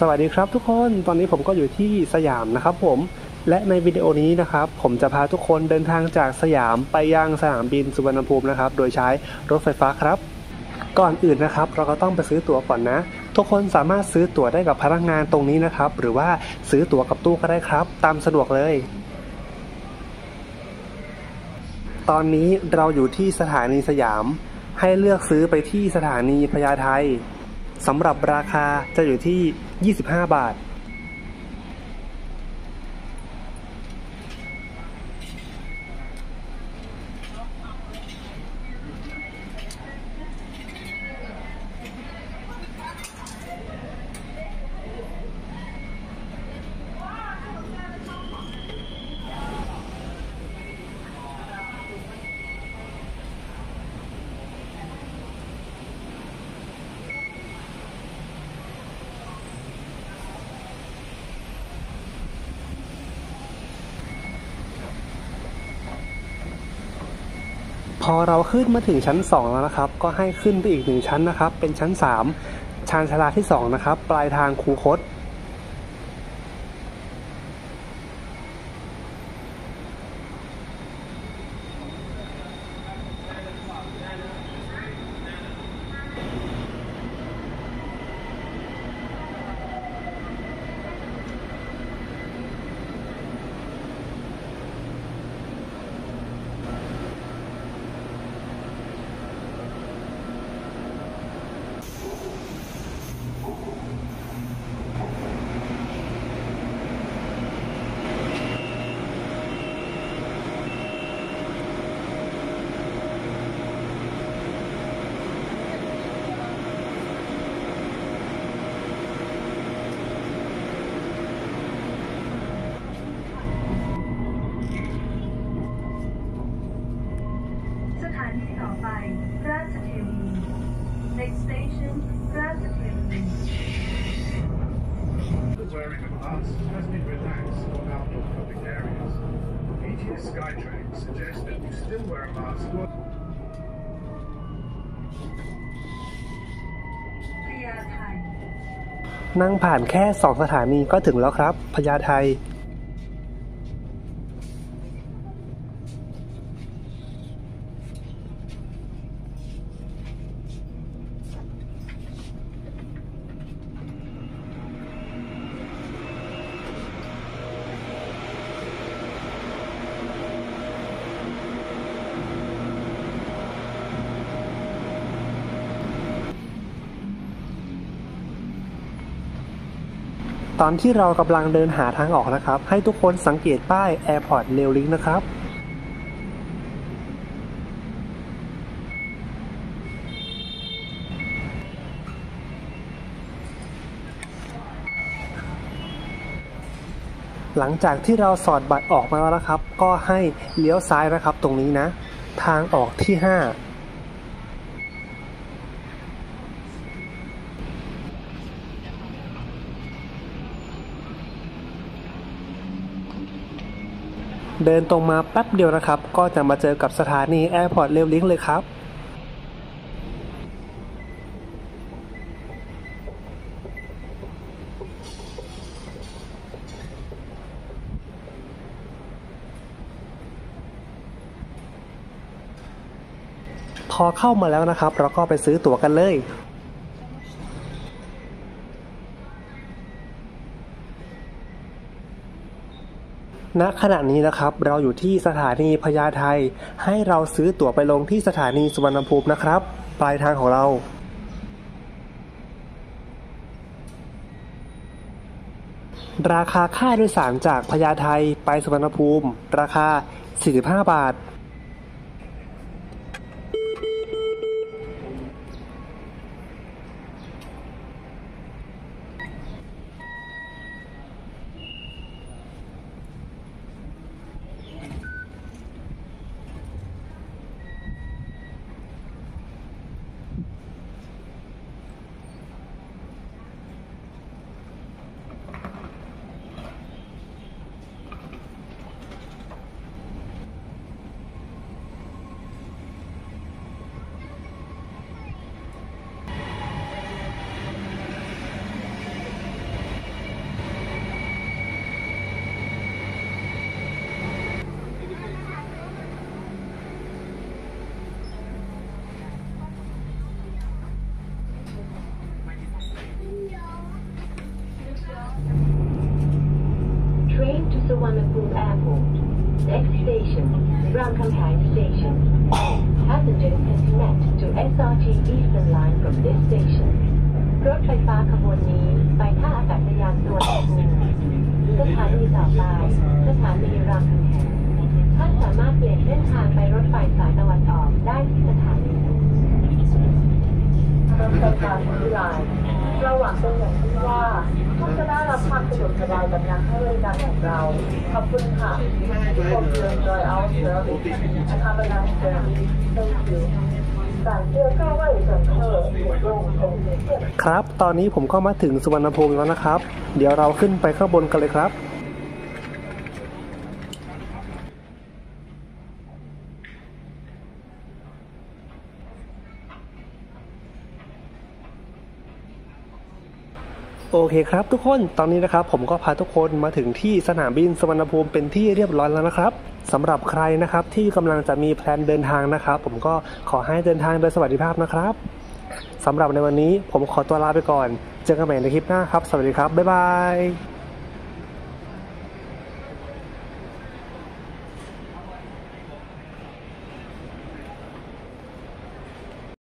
วัสดีครับทุกคนตอนนี้ผมก็อยู่ที่สยามนะครับผมและในวิดีโอนี้นะครับผมจะพาทุกคนเดินทางจากสยามไปยังสนามบินสุวรรณภูมินะครับโดยใช้รถไฟฟ้าครับก่อนอื่นนะครับเราก็ต้องไปซื้อตั๋วก่อนนะทุกคนสามารถซื้อตั๋วได้กับพนักงานตรงนี้นะครับหรือว่าซื้อตั๋วกับตู้ก็ได้ครับตามสะดวกเลยตอนนี้เราอยู่ที่สถานีสยามให้เลือกซื้อไปที่สถานีพญาไทสำหรับราคาจะอยู่ที่25 บาทพอเราขึ้นมาถึงชั้น2แล้วนะครับก็ให้ขึ้นไปอีก1ชั้นนะครับเป็นชั้น3ชานชาลาที่2นะครับปลายทางคูคตสถานีต่อไปราชเทวี Next station ราชเทวี The wearing of masks has been relaxed for outdoor public areas. ETS SkyTrain suggests that you still wear a mask. พญาไทนั่งผ่านแค่2สถานีก็ถึงแล้วครับพญาไทตอนที่เรากำลังเดินหาทางออกนะครับให้ทุกคนสังเกตป้าย Airport Rail Link นะครับหลังจากที่เราสอดบัตรออกมาแล้วนะครับก็ให้เลี้ยวซ้ายนะครับตรงนี้นะทางออกที่5เดินตรงมาแป๊บเดียวนะครับก็จะมาเจอกับสถานี Airport Rail Link เลยครับพอเข้ามาแล้วนะครับเราก็ไปซื้อตั๋วกันเลยณขณะนี้นะครับเราอยู่ที่สถานีพญาไทให้เราซื้อตั๋วไปลงที่สถานีสุวรรณภูมินะครับปลายทางของเราราคาค่าโดยสารจากพญาไทไปสุวรรณภูมิราคา45 บาท station, Ramkhamhaeng Station. Passengers can connect to SRT Eastern Line from this station. รถไฟฟ้าขบวนนี้ไปท่าอากาศยานสุวรรณภูมิสถานีต่อไปสถานีรามคำแหงท่านสามารถเปลี่ยนเส้นทางไปรถไฟสายตะวันออกได้ที่สถานีรถไฟฟ้าสายลายเราหวังเป็นอย่างยิ่งว่าท่านจะได้รับความสะดวกสบายกับการให้บริการของเราขอบคุณค่ะ Hope you enjoy our service and have a nice journey. Thank you. 感谢各位乘客使用红线。 ครับ ตอนนี้ผมก็มาถึงสุวรรณภูมิแล้วนะครับ เดี๋ยวเราขึ้นไปข้างบนกันเลยครับ โอเคครับทุกคนตอนนี้นะครับผมก็พาทุกคนมาถึงที่สนามบินสุวรรณภูมิเป็นที่เรียบร้อยแล้วนะครับสำหรับใครนะครับที่กำลังจะมีแพลนเดินทางนะครับผมก็ขอให้เดินทางโดยสวัสดิภาพนะครับสำหรับในวันนี้ผมขอตัวลาไปก่อนเจอกันใหม่ในคลิปหน้าครับสวัสดีครับบ๊ายบาย